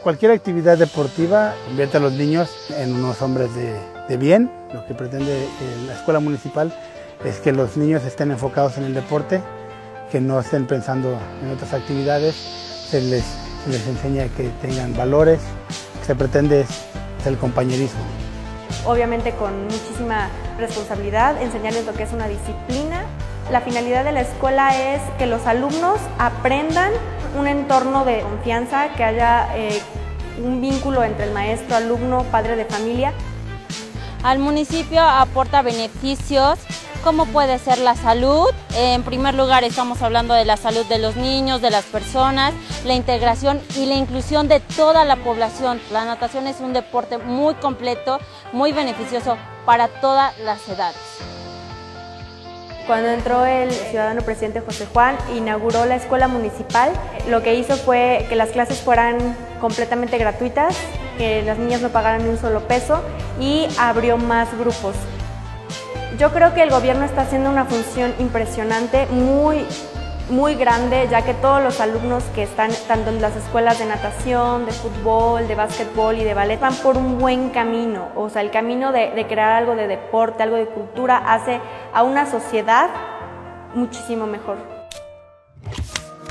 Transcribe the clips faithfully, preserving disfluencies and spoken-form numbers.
Cualquier actividad deportiva convierte a los niños en unos hombres de, de bien. Lo que pretende la escuela municipal es que los niños estén enfocados en el deporte, que no estén pensando en otras actividades, se les, se les enseña que tengan valores, que se pretende es el compañerismo. Obviamente con muchísima responsabilidad, enseñarles lo que es una disciplina. La finalidad de la escuela es que los alumnos aprendan un entorno de confianza, que haya eh, un vínculo entre el maestro, alumno, padre de familia. Al municipio aporta beneficios, como puede ser la salud. En primer lugar estamos hablando de la salud de los niños, de las personas, la integración y la inclusión de toda la población. La natación es un deporte muy completo, muy beneficioso para todas las edades. Cuando entró el ciudadano presidente José Juan, inauguró la escuela municipal. Lo que hizo fue que las clases fueran completamente gratuitas, que las niñas no pagaran ni un solo peso y abrió más grupos. Yo creo que el gobierno está haciendo una función impresionante, muy, muy grande, ya que todos los alumnos que están tanto en las escuelas de natación, de fútbol, de básquetbol y de ballet van por un buen camino. O sea, el camino de, de crear algo de deporte, algo de cultura, hace a una sociedad muchísimo mejor.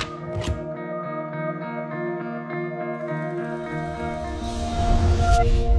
Bye.